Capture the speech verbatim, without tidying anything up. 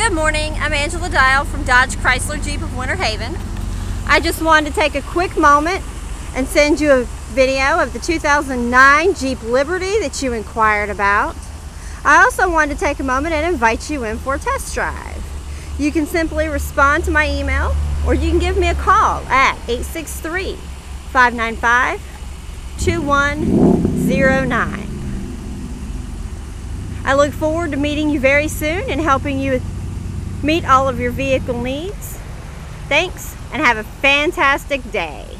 Good morning, I'm Angela Dial from Dodge Chrysler Jeep of Winter Haven. I just wanted to take a quick moment and send you a video of the two thousand nine Jeep Liberty that you inquired about. I also wanted to take a moment and invite you in for a test drive. You can simply respond to my email or you can give me a call at eight six three, five nine five, two one zero nine. I look forward to meeting you very soon and helping you meet all of your vehicle needs. Thanks and have a fantastic day.